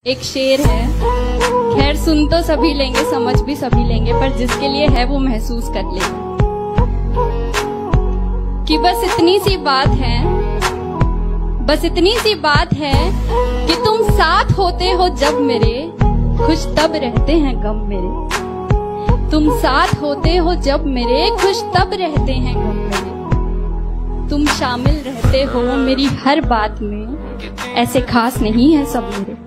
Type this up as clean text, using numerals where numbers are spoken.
एक शेर है, खैर सुन तो सभी लेंगे, समझ भी सभी लेंगे, पर जिसके लिए है वो महसूस कर लेंगे कि बस इतनी सी बात है, बस इतनी सी बात है कि तुम साथ होते हो जब मेरे, खुश तब रहते हैं गम मेरे। तुम साथ होते हो जब मेरे, खुश तब रहते हैं गम मेरे। तुम शामिल रहते हो मेरी हर बात में, ऐसे खास नहीं है सब मेरे।